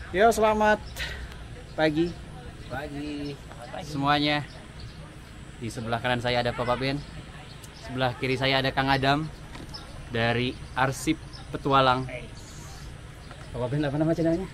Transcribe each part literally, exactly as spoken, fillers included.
Yo, selamat pagi. Pagi. Semuanya. Di sebelah kanan saya ada Papa Ben. Sebelah kiri saya ada Kang Adam dari Arsip Petualang. Papa Ben apa nama channelnya?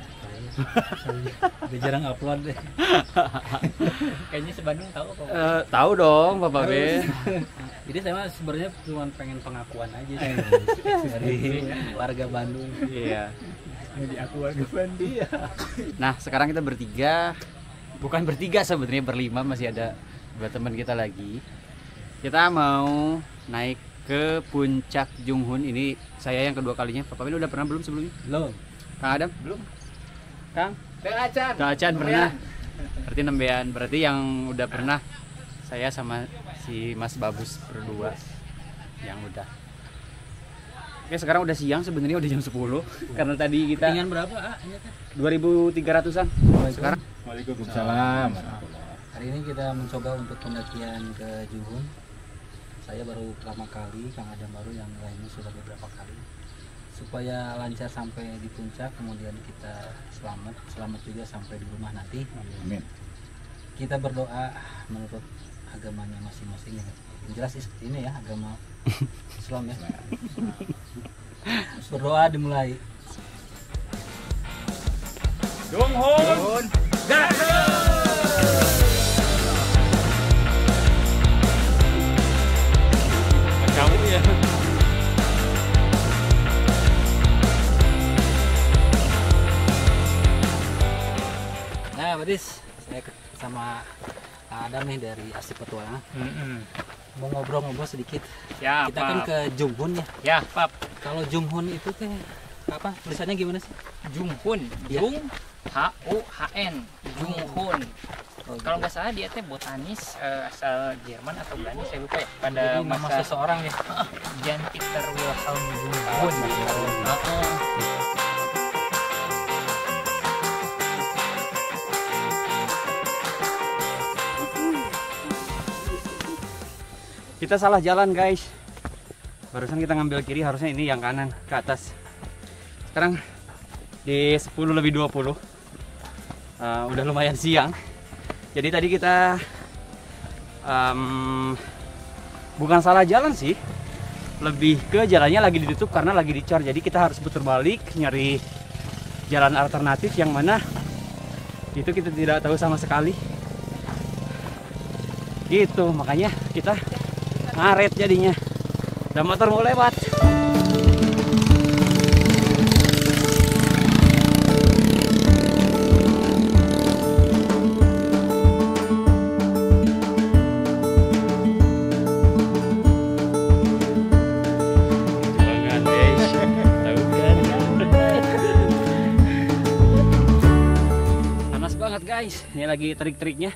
Udah jarang upload deh. Kayaknya sebandung tahu kok. Uh, tahu dong Papa Ben. Jadi saya sebenarnya cuma pengen pengakuan aja sih. Dari warga Bandung. Iya. Jadi aku warga Bandung. Iya. Nah, sekarang kita bertiga, bukan bertiga sebenarnya, berlima, masih ada dua teman kita lagi. Kita mau naik ke puncak Junghun. Ini saya yang kedua kalinya. Papa Ben udah pernah belum sebelumnya? Belum. Kang Adam? Belum. Kang? Kang Acan. Kang Acan pernah. Berarti nembean. Berarti yang udah pernah saya sama si Mas Babus berdua yang udah. Oke, sekarang udah siang, sebenarnya udah jam sepuluh karena tadi kita Ketinggian berapa, ah? dua ribu tiga ratusan. Sekarang Waalaikumsalam. Hari ini kita mencoba untuk pendakian ke Junghun. Saya baru pertama kali, Kang Adam baru, yang lainnya sudah beberapa kali. Supaya lancar sampai di puncak, kemudian kita selamat, selamat juga sampai di rumah nanti. Amin. Kita berdoa menurut agamanya masing-masing ya. Yang jelas ini ya, agama Islam ya. Berdoa dimulai. Junghun. Kamu ya. Nah, Badis, saya sama Adam nih dari Arsip Petualang. Mm-hmm. Mau ngobrol-ngobrol sedikit. Ya, Kita kan ke Junghun ya. Ya, Pap. Kalau Junghun itu teh apa? Tulisannya gimana sih? Junghun, Ya. Jung H U H N, Junghun. Oh, Kalau gitu. nggak salah dia teh botanis eh, asal Jerman atau Belanda, saya lupa ya. Pada Jadi nama masa seseorang ya. Jan Peter Wilhelm Junghun. Oh, gitu. Heeh. Kita salah jalan, guys. Barusan kita ngambil kiri, harusnya ini yang kanan ke atas. Sekarang di sepuluh lebih dua puluh. Uh, udah lumayan siang. Jadi tadi kita um, bukan salah jalan sih. Lebih ke jalannya lagi ditutup karena lagi dicor. Jadi kita harus putar balik nyari jalan alternatif yang mana itu kita tidak tahu sama sekali. Gitu, makanya kita ngaret jadinya. Dan motor mau lewat. Jangan, guys. Tahu kan? Panas banget, guys. Ini lagi trik-triknya.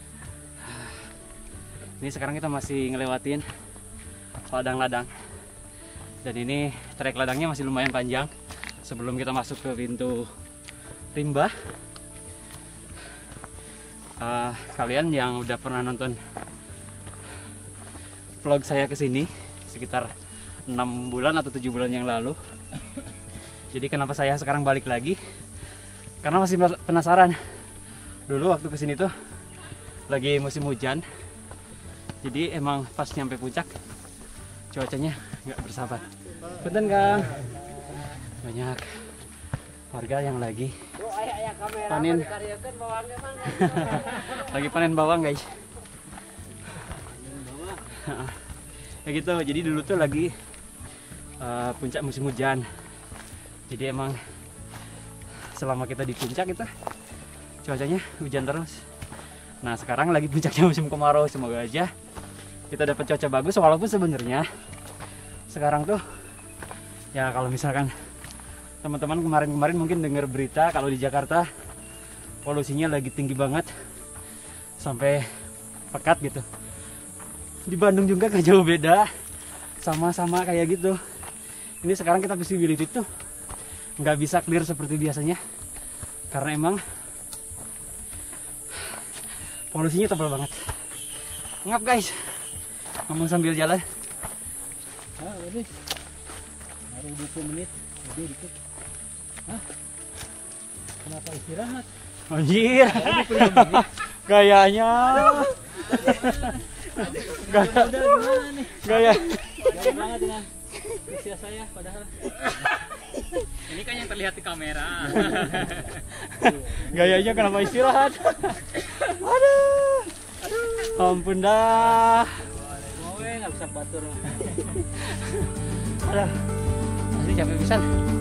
Ini sekarang kita masih ngelewatin ladang-ladang, dan ini trek ladangnya masih lumayan panjang sebelum kita masuk ke pintu rimba. Uh, kalian yang udah pernah nonton vlog saya kesini sekitar enam bulan atau tujuh bulan yang lalu, jadi kenapa saya sekarang balik lagi, karena masih penasaran. Dulu waktu kesini tuh lagi musim hujan, jadi emang pas nyampe puncak cuacanya nggak bersahabat. Punten, Kang. Banyak warga yang lagi panen. Lagi panen bawang, guys. Ya gitu. Jadi dulu tuh lagi uh, puncak musim hujan. Jadi emang selama kita di puncak itu cuacanya hujan terus. Nah, sekarang lagi puncaknya musim kemarau. Semoga aja kita dapat cuaca bagus, walaupun sebenarnya sekarang tuh ya kalau misalkan teman-teman kemarin-kemarin mungkin dengar berita kalau di Jakarta polusinya lagi tinggi banget sampai pekat gitu. Di Bandung juga gak jauh beda, sama-sama kayak gitu. Ini sekarang kita visibility tuh nggak bisa clear seperti biasanya karena emang polusinya tebal banget. Ngap, guys. Ngomong sambil jalan. Ah, udah. Baru dua puluh menit. Lebih dikit. Hah? Kenapa istirahat? Anjir. Gayanya. Gaya. Gaya. Jauh banget dengan usia saya padahal. Ini kan yang terlihat di kamera. Gayanya kenapa istirahat? Aduh. Ampun dah. Mau nggak bisa batur. Aduh. Asli capek pisan.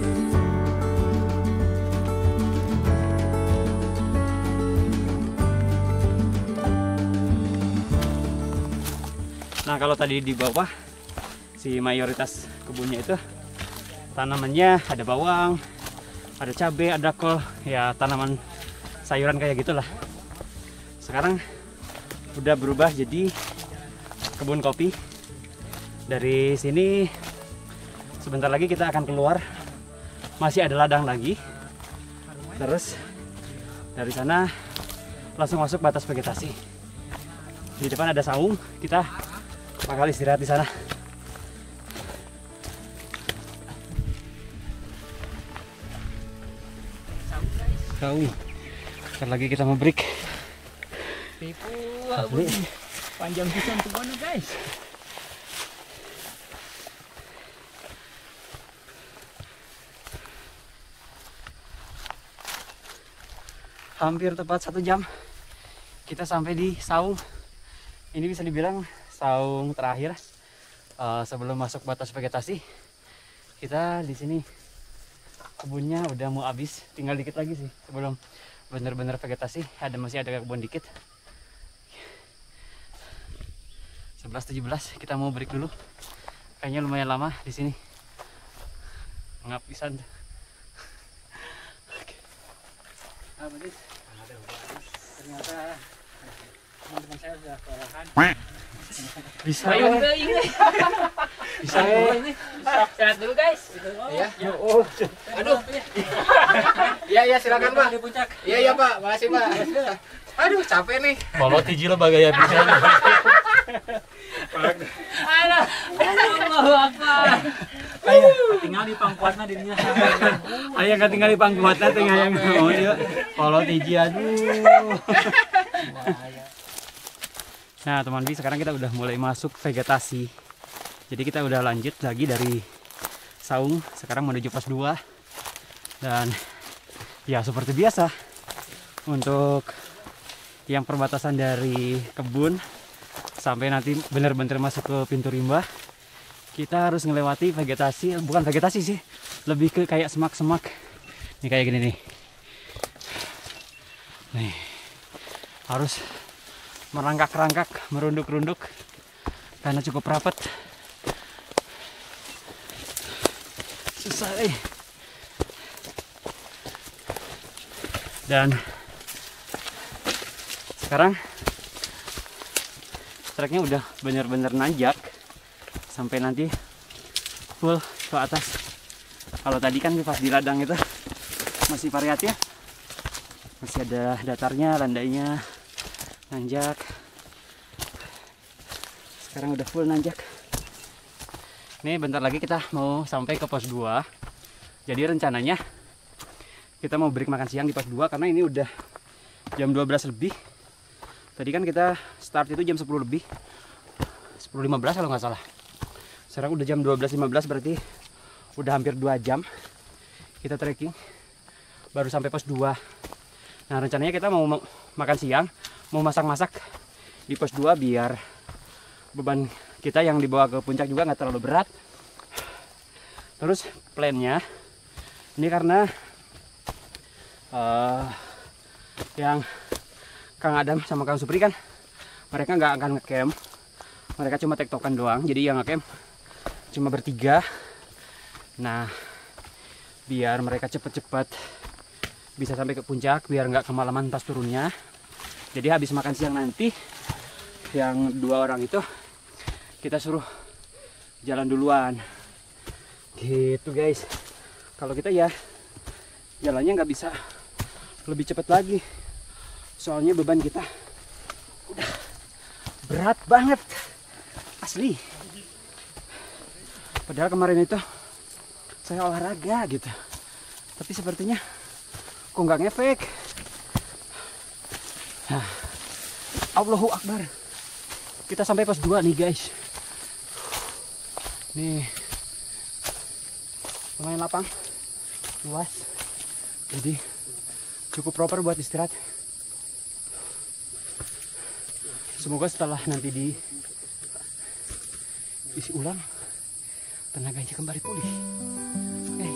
Nah, kalau tadi di bawah si mayoritas kebunnya itu tanamannya ada bawang, ada cabai, ada kol, ya tanaman sayuran kayak gitulah. Sekarang udah berubah jadi kebun kopi. Dari sini sebentar lagi kita akan keluar, masih ada ladang lagi. Terus dari sana langsung masuk batas vegetasi. Di depan ada saung, kita bakal istirahat di sana. Saung. Ntar lagi kita mau break. Tipu, Asli. panjang pisan tuh mana guys. Hampir tepat satu jam kita sampai di saung. Ini bisa dibilang saung terakhir uh, sebelum masuk batas vegetasi. Kita di sini kebunnya udah mau habis, tinggal dikit lagi sih sebelum bener-bener vegetasi. Ada masih ada kebun dikit. sebelas tujuh belas kita mau break dulu. Kayaknya lumayan lama di sini. Ngap pisan. Oke. Ah, Badis. Ternyata teman-teman saya sudah kewalahan. Bisa Ayo ya? teuing. Bisa ya? Sehat dulu guys. Iya. Ya, oh. Aduh. Iya iya silakan Pak di puncak. Iya iya Pak, makasih Pak. Aduh capek nih. Kalau tiji lo bagaya bisa. Aduh. Allahu Akbar. Ayo, Tinggal di pangkuatna dirinya. ayo nggak tinggal di pangkuatnya tengah yang mau dia. Kalau tiji aduh. Nah, teman-teman, sekarang kita udah mulai masuk vegetasi. Jadi kita udah lanjut lagi dari saung, sekarang menuju pos dua. Dan ya seperti biasa, untuk yang perbatasan dari kebun sampai nanti benar-benar masuk ke pintu rimba, kita harus melewati vegetasi, bukan vegetasi sih, lebih ke kayak semak-semak. Ini kayak gini nih. Nih, harus merangkak-rangkak, merunduk-runduk karena cukup rapat. Susah eh. Dan sekarang treknya udah bener-bener nanjak sampai nanti full ke atas. Kalau tadi kan pas di ladang itu masih variatif, masih ada datarnya, landainya, nanjak. Sekarang udah full nanjak. Ini bentar lagi kita mau sampai ke pos dua. Jadi rencananya kita mau break makan siang di pos dua karena ini udah jam dua belas lebih. Tadi kan kita start itu jam sepuluh lebih, sepuluh lima belas kalau nggak salah. Sekarang udah jam dua belas lima belas, berarti udah hampir dua jam kita trekking baru sampai pos dua. Nah, rencananya kita mau makan siang, mau masak-masak di pos dua biar beban kita yang dibawa ke puncak juga nggak terlalu berat. Terus plannya ini karena uh, yang Kang Adam sama Kang Supri kan mereka nggak akan ngecamp, mereka cuma tektokan doang, jadi yang ngecamp cuma bertiga. Nah, biar mereka cepet-cepet bisa sampai ke puncak, biar nggak kemalaman pas turunnya. Jadi habis makan siang nanti yang dua orang itu kita suruh jalan duluan gitu guys. Kalau kita ya jalannya nggak bisa lebih cepat lagi, soalnya beban kita udah berat banget asli. Padahal kemarin itu saya olahraga gitu, tapi sepertinya Kok nggak ngefek? Nah, Allahu Akbar. Kita sampai pos dua nih guys. Nih, lumayan lapang, luas. Jadi cukup proper buat istirahat. Semoga setelah nanti di isi ulang, tenaganya kembali pulih. Oke.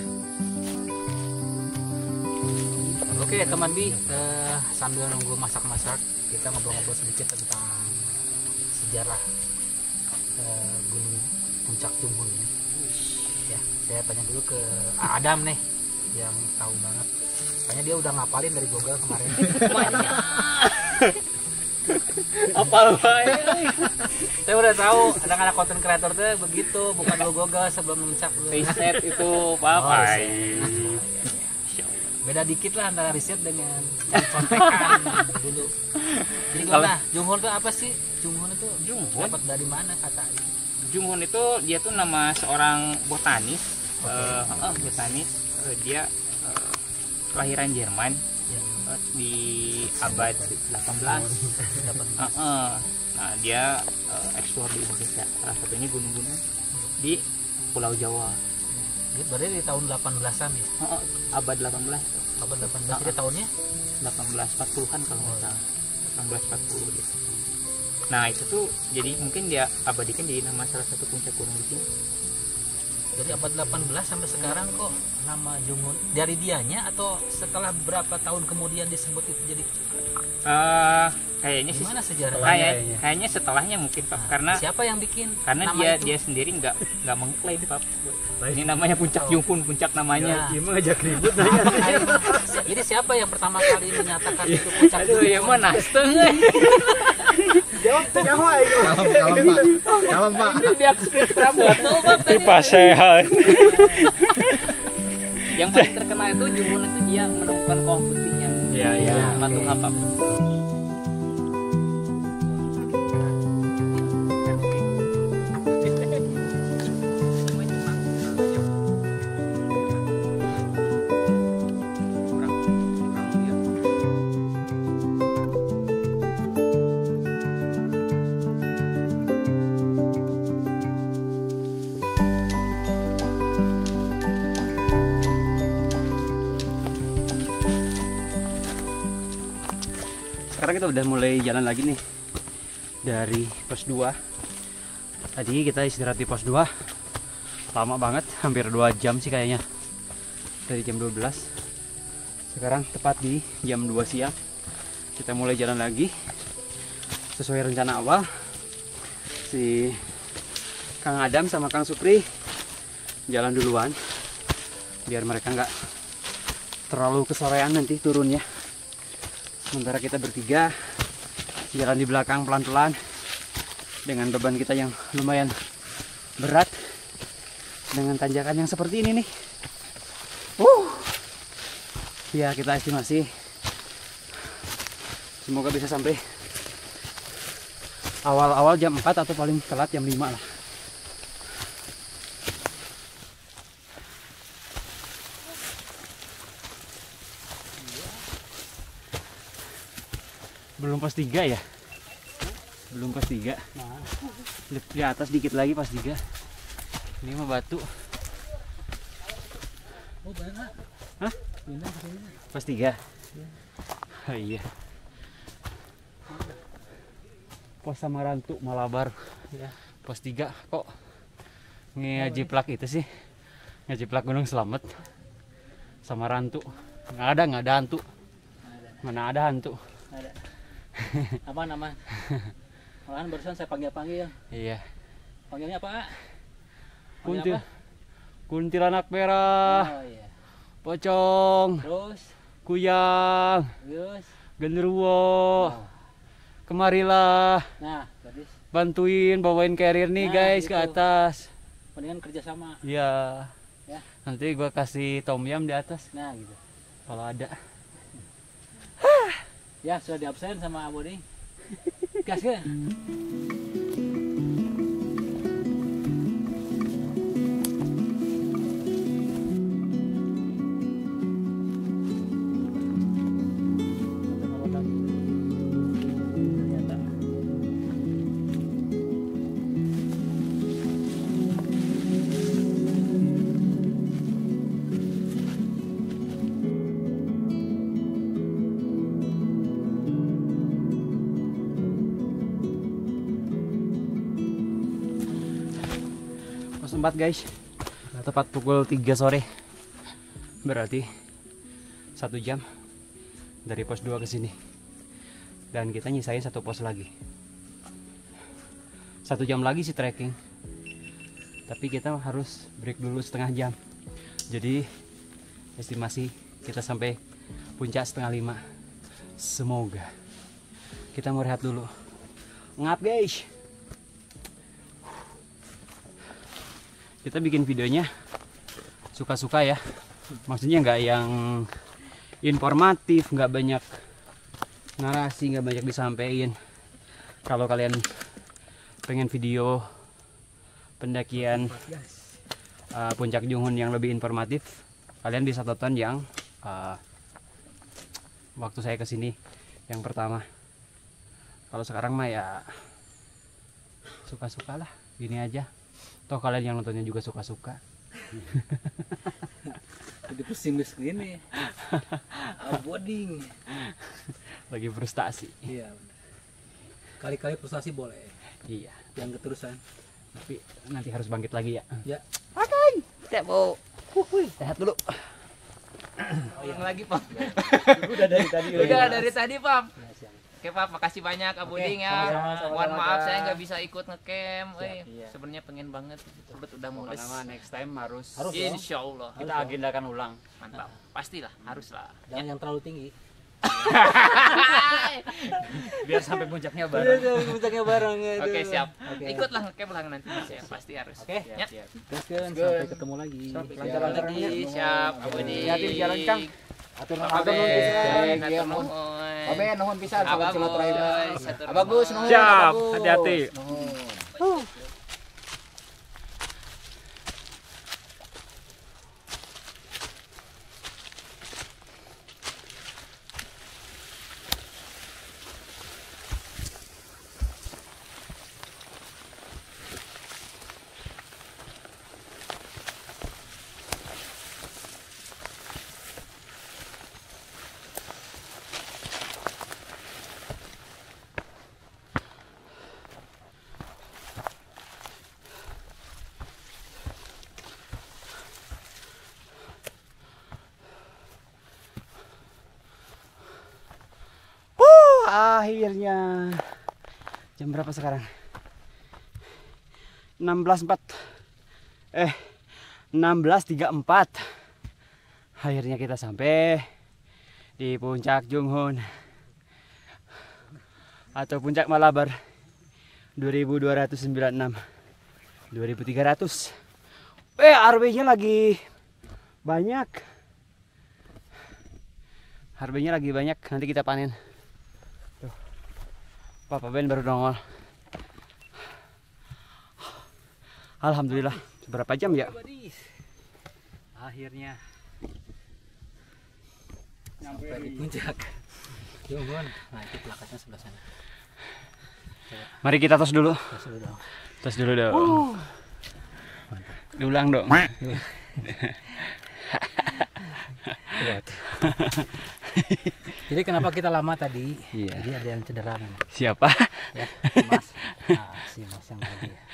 Oke teman Bi, eh, sambil nunggu masak-masak, kita ngobrol-ngobrol sedikit tentang sejarah eh, Gunung Puncak Junghun. Ya, saya tanya dulu ke Adam nih, yang tahu banget. Kayaknya dia udah ngapalin dari Google kemarin. Apa Saya udah tahu anak-anak content creator tuh begitu, bukan dulu Google sebelum mencak dulu. riset itu apa Oh, apa? riset. Beda dikit lah antara riset dengan contekan dulu. Jadi gimana? Junghun itu apa sih? Junghun itu Junghun? dapat dari mana kata itu? Junghun itu dia tuh nama seorang botanis. Oke. Eh, eh, botanis. Eh, dia eh, kelahiran Jerman Ya. eh, di abad delapan belas. Dapat. Eh, eh. Nah, dia eh, eksplor di Indonesia. Salah satunya gunung-gunung di Pulau Jawa. Jadi berarti di tahun delapan belasan ya? Eh, eh, abad delapan belas. Abad delapan belas. Jadi tahunnya? delapan belas empat puluhan kalau nggak salah. delapan belas empat puluh dia. Nah, itu tuh jadi mungkin dia abadikan jadi nama salah satu puncak gunung di sini. Jadi abad delapan belas sampai sekarang kok nama Junghun dari dianya atau setelah berapa tahun kemudian disebut itu jadi Eh, kayaknya sih gimana sejarahnya? kayak kayaknya. kayaknya setelahnya mungkin Pak, Nah, karena siapa yang bikin karena nama dia itu? dia sendiri nggak nggak mengklaim Pak. Ini namanya puncak Junghun, puncak namanya. Ya. Gimana ngajak ribut Nah, nanya. si- Jadi siapa yang pertama kali menyatakan itu puncak Aduh, Junghun? ya mana setengah. Jawab tuh jawab itu. Kalem, kalem pak, kalem pak. Dia ekstra botol Pak. Tipe sehat. Yang paling terkenal itu Junghun itu dia menemukan kawah putih yang Iya, iya. patung apa? Sekarang kita udah mulai jalan lagi nih dari pos dua. Tadi kita istirahat di pos dua lama banget, hampir dua jam sih kayaknya, dari jam dua belas. Sekarang tepat di jam dua siang kita mulai jalan lagi sesuai rencana awal. Si Kang Adam sama Kang Supri jalan duluan biar mereka nggak terlalu kesorean nanti turunnya. Sementara kita bertiga jalan di belakang pelan-pelan dengan beban kita yang lumayan berat dengan tanjakan yang seperti ini nih. Uh, ya kita estimasi semoga bisa sampai awal-awal jam empat atau paling telat jam lima lah. Belum pas tiga ya? Belum pas tiga. Di atas dikit lagi pas tiga. Ini mah batu. Oh, banyak. Hah? Pas tiga? Oh iya. Pos Samarantu Malabar. Ya. Pos tiga kok ngejiplak itu sih. Ngejiplak Gunung Slamet. Samarantu. Nggak ada, nggak ada hantu. Mana ada hantu. Ada. Apa nama? Malahan barusan saya panggil-panggil. Iya. Panggilnya apa? Panggil Kuntil. apa? Kuntilanak merah, Oh iya. pocong, Terus, kuyang, terus. genderuwo. Oh. Kemarilah Nah, gadis, bantuin bawain carrier nih Nah, guys ke gitu. atas. mendingan kerjasama. Iya. Ya. Nanti gua kasih tom yum di atas Nah, gitu. kalau ada. Ya, sudah diabsen sama Abu nih. Gas ke? tempat guys. Tepat pukul tiga sore. Berarti satu jam dari pos dua ke sini. Dan kita nyisain satu pos lagi. Satu jam lagi sih trekking. Tapi kita harus break dulu setengah jam. Jadi estimasi kita sampai puncak setengah lima. Semoga. Kita mau rehat dulu. Ngap guys. Kita bikin videonya suka-suka ya. Maksudnya nggak yang informatif, nggak banyak narasi, nggak banyak disampaikan. Kalau kalian pengen video pendakian uh, puncak Junghun yang lebih informatif, kalian bisa tonton yang uh, waktu saya kesini yang pertama. Kalau sekarang mah ya suka-suka lah, gini aja. Toh kalian yang nontonnya juga suka-suka. Jadi pesimis gini. Boarding. Lagi frustasi. Iya benar. Kali-kali frustasi boleh. Iya. Yang keterusan. Tapi nanti harus bangkit lagi ya. Ya. Oke. Kita mau sehat dulu. Oh, yang lagi Pam. Udah dari tadi. Udah dari tadi Pam. Ya, siap. Oke Pak, makasih banyak Abu Oke, Ding ya. sama-sama, sama-sama, Mohon maaf Kak. saya nggak bisa ikut ngecamp. Eh, Iya. sebenarnya pengen banget. Sebet udah mulai. Pertama next time harus, Harus dong. Insya Allah. kita agendakan ulang. Mantap. Pastilah, haruslah. Jangan yang terlalu tinggi. Biar sampai puncaknya Udah, bareng. udah, puncaknya bareng. aduh. Oke siap. Oke. Ikutlah ngecamp lah nanti Mas ya. Pasti harus. Oke. Ya. Siap. Gaskeun, sampai ketemu lagi. Sampai Siap. lancar-lancar. Lagi siap Abu Ding. Hati-hati di jalan, Kang. Atur Atur atur nuhun pisan. Atur nuhun. Obe nuhun pisan sahabat Abagus, silaturahim. atur Abagus nuhun. nuhun. Siap, abagus. hati-hati. Nuhun. Akhirnya jam berapa sekarang? enam belas empat eh enam belas tiga puluh empat. Akhirnya kita sampai di puncak Junghun atau puncak Malabar dua ribu dua ratus sembilan puluh enam dua ribu tiga ratus. Eh R W-nya lagi banyak. R W-nya lagi banyak, nanti kita panen. Papa Ben baru nongol. Alhamdulillah. Berapa jam ya? Akhirnya Sampai di puncak. Junghun. Nah, itu plakatnya sebelah sana. mari kita tos dulu. Terus dulu dong. Tos dulu dong. Diulang dong. Jadi kenapa kita lama tadi? Iya. Jadi ada yang cedera nih. Siapa? Ya, si Mas. Nah, si Mas yang tadi. ya.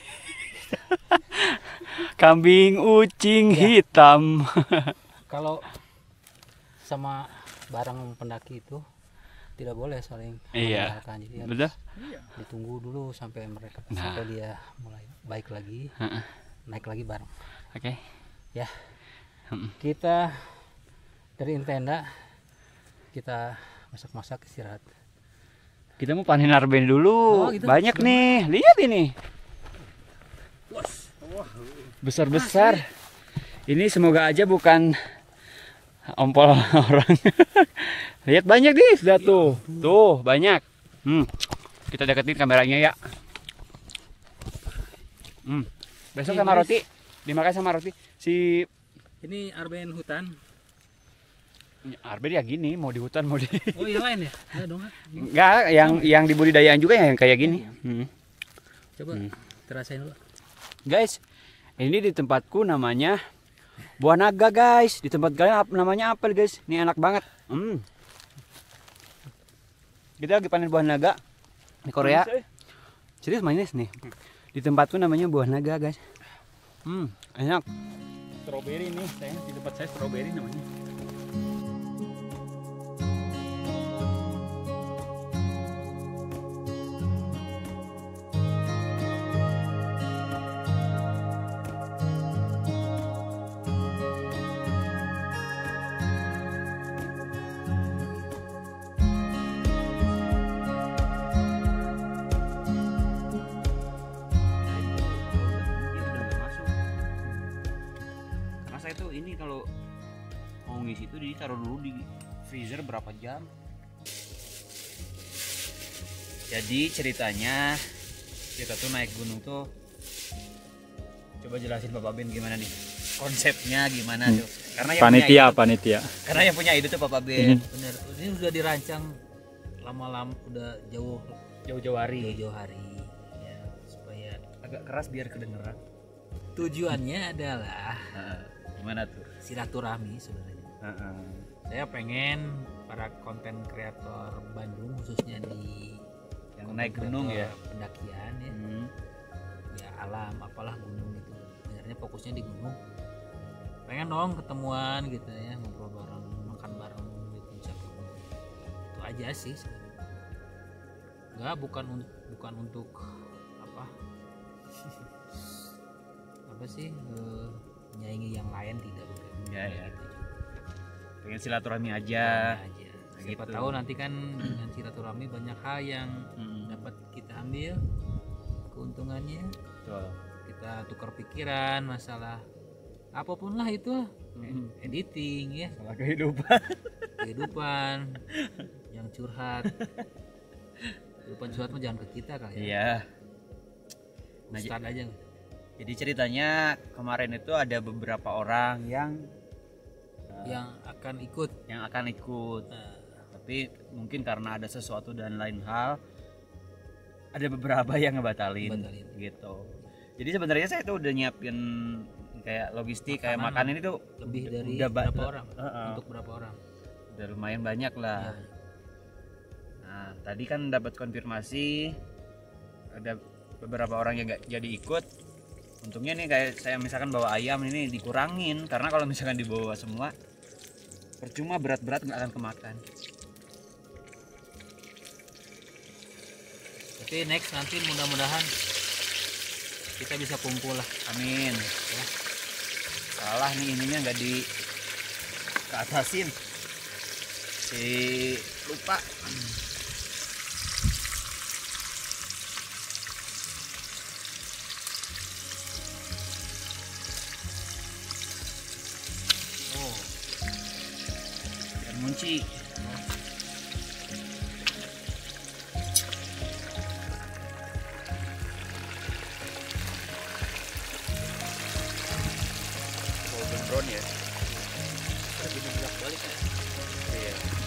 Kambing ucing hitam. Kalau sama barang pendaki itu tidak boleh saling Iya. mengenalkan. Jadi harus Betul? ditunggu dulu sampai mereka Nah. sampai dia mulai baik lagi, Heeh. naik lagi bareng. Oke. Ya. Mm. Kita dari tenda kita masak-masak istirahat. Kita mau panen arben dulu. Oh, gitu. Banyak nih. Lihat ini. Besar-besar. Ini semoga aja bukan ompol orang. Lihat banyak nih, sudah tuh. Tuh, banyak. Hmm. Kita deketin kameranya ya. Hmm. Besok sama roti. Dimakan sama roti. Si Ini arben hutan. arben ya gini, mau di hutan mau di. Oh, yang lain ya? Ada dong. Enggak, yang yang dibudidayaan juga yang kayak gini. Hmm. Coba Hmm. terasain dulu. Guys, ini di tempatku namanya Buah Naga guys. Di tempat kalian ap- namanya apa guys? Ini enak banget. Hmm. Kita lagi panen buah naga di Korea. Serius manis nih. Di tempatku namanya Buah Naga guys. Hmm, enak. Strawberry nih, saya di tempat saya strawberry namanya. Saya tuh ini kalau mau ngisi itu ditaruh dulu di freezer berapa jam. Jadi ceritanya kita tuh naik gunung tuh, coba jelasin Bapak Ben gimana nih konsepnya gimana tuh. Karena yang Panitia, punya ide, panitia. karena yang punya ide tuh Bapak Ben. Bener, ini udah dirancang lama-lama, udah jauh Jauh-jauh hari. jauh-jauh hari ya, supaya Agak keras biar kedengeran. tujuannya adalah Nah, gimana tuh? silaturahmi sebenarnya. Heeh. Saya pengen para konten kreator Bandung, khususnya di Yang konten naik gunung ya. kreator pendakian ya, Hmm. ya alam apalah gunung itu, sebenarnya fokusnya di gunung. Pengen dong ketemuan gitu ya, ngobrol bareng, makan bareng di puncak gunung. Itu aja sih sebenarnya. Enggak, bukan untuk bukan untuk apa apa sih eh, menyaingi yang lain, tidak, bukan. Ya, ya. Gitu juga. Pengen silaturahmi aja. aja. Siapa gitu. tahu nanti kan dengan silaturahmi banyak hal yang Hmm. dapat kita ambil keuntungannya. Betul. Kita tukar pikiran masalah apapun lah itu, Hmm. editing ya, Salah kehidupan. kehidupan yang curhat. Kehidupan curhat mah jangan ke kita kali ya. Iya. Nah, Ustadz aja. Jadi ceritanya kemarin itu ada beberapa orang yang uh, Yang akan ikut. yang akan ikut. Nah, Tapi mungkin karena ada sesuatu dan lain hal, ada beberapa yang ngebatalin Batalin. gitu. Jadi sebenarnya saya tuh udah nyiapin kayak logistik, kayak Makanan makanan ini tuh lebih dari udah ba- berapa orang? Heeh. Untuk berapa orang? udah lumayan banyak lah. Ya. Nah, tadi kan dapat konfirmasi ada beberapa orang yang nggak jadi ikut. Untungnya nih kayak saya misalkan bawa ayam ini dikurangin, karena kalau misalkan dibawa semua percuma, berat-berat nggak akan kemakan. Tapi next nanti mudah-mudahan kita bisa kumpul lah. Amin. Ya. Salah nih ininya nggak di keatasin. Si lupa. Oh, Dan munci. Golden brown ya. lagi bolak balik ya. Iya.